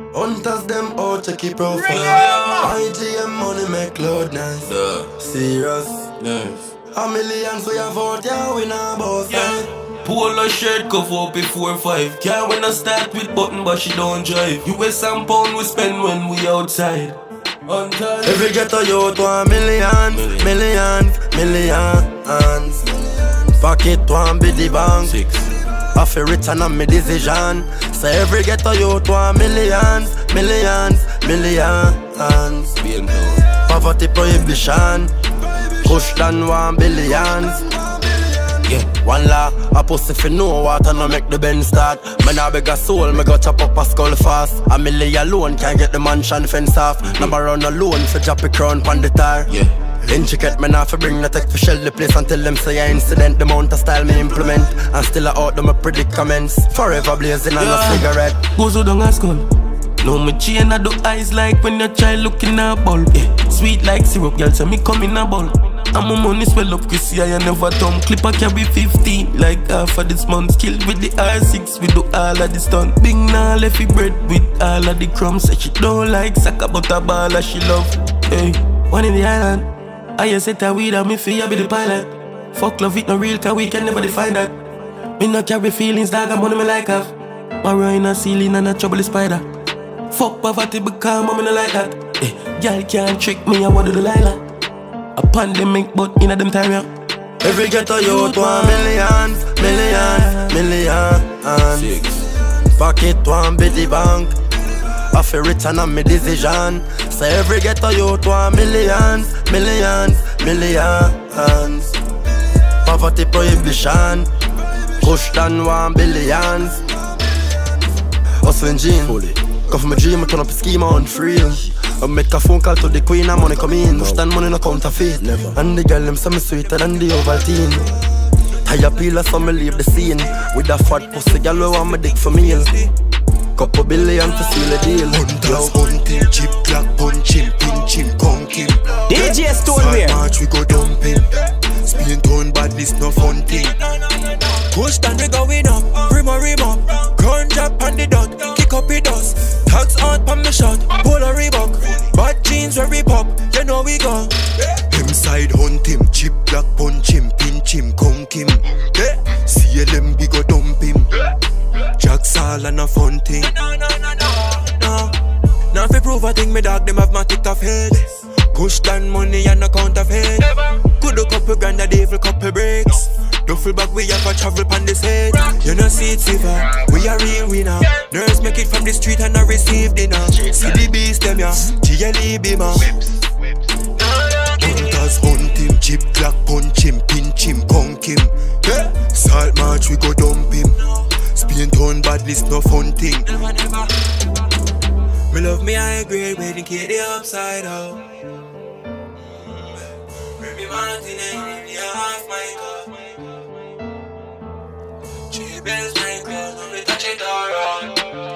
Hunters them out, check your profile. IGM money make cloud nice. Serious. A million so you vote, yeah, we not boss. Polo shirt cover up in 4 or 5. Can't when I start with button but she don't drive. US and pound we spend when we outside. Every ghetto youth want millions. Pocket want be the bank. I feel rich and I'm my decision. So every ghetto youth want millions. Poverty prohibition. Push down 1 billions. Yeah, one law, a pussy fi know water no make the bend start. Me nah beg a soul, me go chop up a skull fast. A million alone can't get the mansion fence off. Number run alone fi drop a crown pon the tar. Intricate, me nah fi bring the tech fi shell the place until them say a incident. The amount of style me implement, and still I out them my predicaments. Forever blazing on a cigarette. Goes who don't ask skull. No me chain I do eyes like when your child looking at bulb. Sweet like syrup, girl so me come in a bulb. And my money swell up, Chrissy, I never dumb. Clipper carry 15, like half of this month. Killed with the R6, we do all of the stunt. Big now left bread with all of the crumbs. Say she don't like soccer, but a baller she love. Hey, one in the island. I just set a weed and me fear be the pilot. Fuck love it no real, cause we can never define that. Me no carry feelings, dog, and money me like have. Marrow in a ceiling and a trouble spider. Fuck poverty, because mommy no like that. Hey, girl can't trick me, I want to do Lila. A pandemic, but in a them time, yeah. Every ghetto youth want millions. Pocket want be the bank. I feel rich and I'm my decision. So every ghetto youth want millions. Poverty prohibition. Push down 1 billions. Hustling gene. Come from my dream, I turn up a scheme on free. I make a phone call to the queen and money come in. Push that money no counterfeit. And the girl them say me sweeter than the Ovaltine. Tire peeler so me leave the scene. With a fat pussy girl who want me dick for meal. Couple billion to seal the deal. Hunters hunting, chip clock punching, pinching, conking. DJ Stoneware. March we go dumping. Spin tone badness no fun thing. Push down we going up, rim up. Ground drop on the dot, kick up the dust. Tags out pan me shot, pull a Reebok. Bad jeans where we pop, you know we go. Him side hunt him, chip black punch him, pinch him, conk him. CLM we go dump him. Jack's all and a fun thing. No. Now if you prove a thing, me dog them have my tick off head. Push down money and a counterfeit. Could a couple grand a devil couple breaks. Duffel bag we have a travel pan this head. You know see it silver, we are real winner. Nurse make it from the street and I receive dinner. See the beast them ya, GLE beamer. Hunters hunt him, chip clock punch him, pinch him, conk him. Salt march we go dump him. Spain town badness no fun thing. Me love me high grade, waiting kid the upside out. Remy Martin and you half my cup. Bells my clothes, when we touch it all around.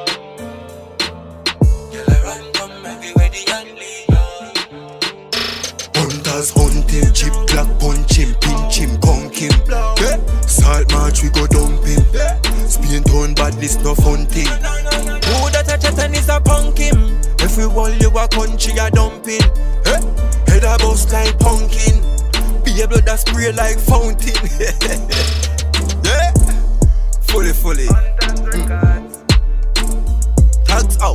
Girl, I run come everywhere the young lead. Hunters hunt him, chip clock punch him, pinch him, conk him. Salt march we go dump him. Spain town badness no fun thing. Who that a chat and is a punk him? Every wall you a country a dumping. Head a bust like pumpkin. Be a blood that spray like fountain. Yeah. Fully. Tags out.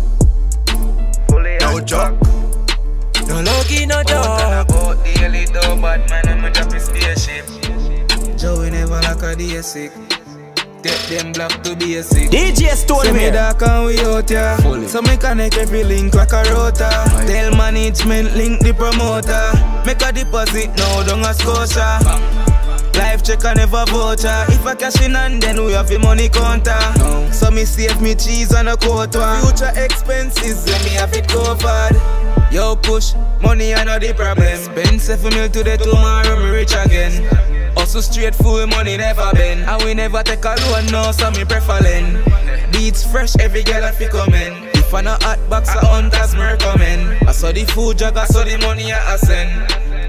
No joke. No lucky, no joke. About daily though, bad man, I'ma drop his spaceship. Joey never like a day sick. Take them black to be a sick. DJ Stoneware. So me dark and we out here. So me connect every link like a router. Tell management link the promoter. Make a deposit now down a Scotia. Life check and never voucher. If I cash in and then we have the money counter. So me save me cheese and a quarter. Future expenses, let me have it covered. Yo push, money I know the problem. Spend 7 mil today, tomorrow me rich again. Also straight full money never been. And we never take a loan no, so me prefer lend. Beats fresh, every girl I fi come in. If I no hot box, a hunters me recommend. I saw the food jug, I saw the money I send.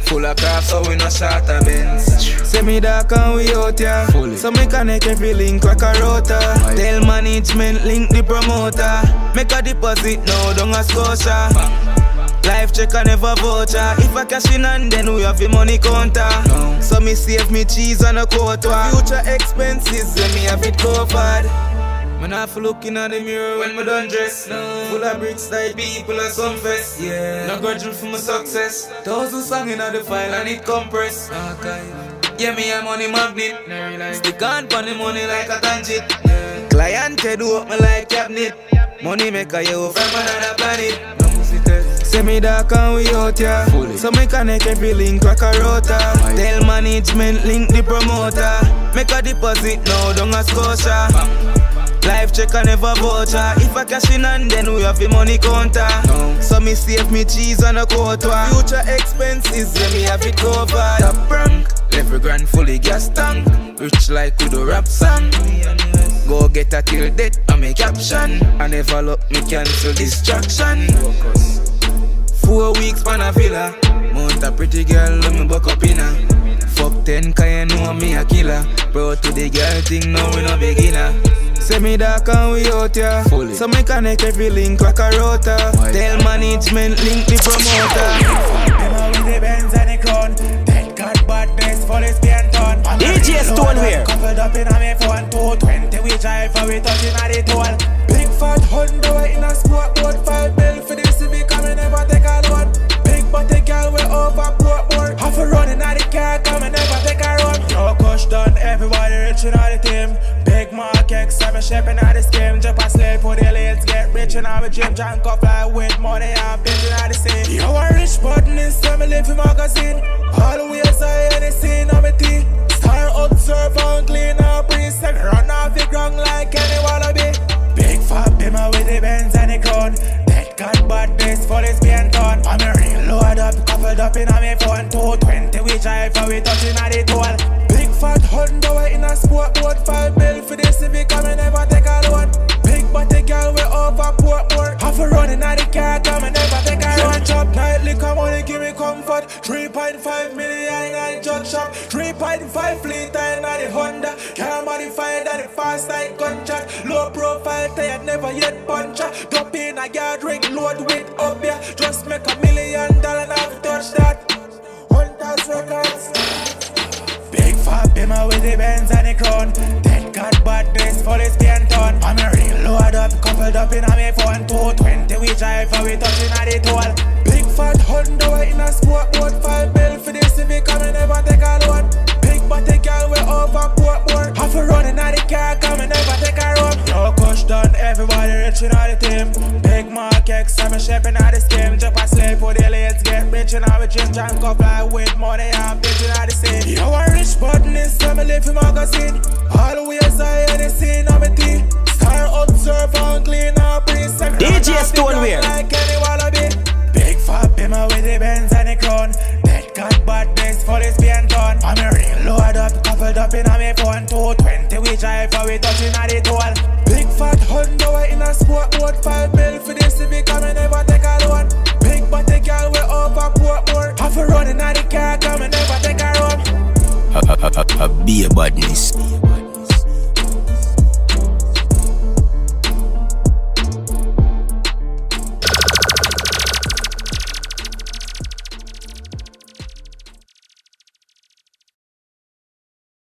Full of craft, so we no short of bins. Say me dark and we out here. So me connect every link like a router. Tell management link the promoter. Make a deposit now, don't a Scotia. Life check and never voucher. If I cash in and then we have the money counter. So me save me cheese on a quarter. Future expenses, when me have it covered. Man have looking at the mirror when me done dress. Full of bricks like people at some fest. Yeah, no grudging for my success. 1,000 songs in the file and it compress. Yeah, me a money magnet. Stick on the money like a tangent. Client head up me like cabinet. Money maker you from another planet. Say me dark and we out here. So me connect every link like a router. Tell management link the promoter. Make a deposit now, don't a Scotia. Life check and never voucher. If I cash in and then we have the money counter. So me save me cheese on a quarter. Future expenses, yeah, me have it covered. Top rank, every grand fully gas tank. Rich like with a rap song. Go get a till death on me caption. I never look me cancel distraction. 4 weeks pan a villa. Mount a pretty girl, let me buck up in her. Fuck 10 cause you know me a killer. Bro to the girl thing, now we no beginner. Say me dark and we out here. So me connect every link like a router. Tell management link the promoter. Them with the Benz and the crown. Dead cat bad best for the span ton. DJ Stoneware. Coupled up in a me phone 220 we drive for we touching at the toll. Big fat Honda in a sport boat 5 bill for the Civic and we never take a loan. Big body girl we over Portmore. Half a running at the car come and never take a run. Yo cush done everybody rich in all the team. Big market, I'm shaping out the scheme. Jump a slave for the lanes, get rich and I'm a gym. Junk off like with money, I'm building out the scene. Yo, a rich button in some living magazine. Always I anything on my team. Star observe and clean up, breeze and run off the ground like any wallaby. Big fat bimmer with the Benz and the crown. Dead cat bad base for the span ton. I'm a real load up, coupled up in a me phone 220 we drive for we touching at the toll. Big fat Honda in a sport boat 5 bill for the Civic and we never take a loan. Big body girl we over Portmore. Half a running at the car come and never take a run. Chop nightly come on and give me comfort. 3.5 million and jug shop. 3.5 fleet and the Honda. Can't modify that the fast like contract. Low profile tired never yet puncher. Dump in a yard ring load with up here. Just make $1 million and I've touched that. Hunters records. Big fat bimmer with the Benz and the crown. Dead cat bad best for the span ton. I'm a real load up, coupled up in a me phone 220 we drive for we touching at the toll. Big fat Honda in a sport boat 5 bill for the Civic and we never take a loan. Big body girl we over Portmore. Half a running at the car come and never take a run. Yo cush done everybody rich in all the team. Big market, I'm shaping out the scheme. Jump a slave for the lanes, get rich in our gym. Junk up like with money, I'm building out the scene. Yo a rich button in some living magazine. Always I anything on my team. Star observe and clean up, breeze and DJ Stoneware. Like any wallaby. Big fat bimmer with the Benz and the crown. Dead cat bad best for the span ton. I'm a real load up, coupled up in a me phone 220 we drive for we touching at the toll. Big fat Honda in a sport boat 5 bill for the Civic and we never take a loan. Big body girl we over Portmore. Half a running at the car come and never take a run. Be a badness.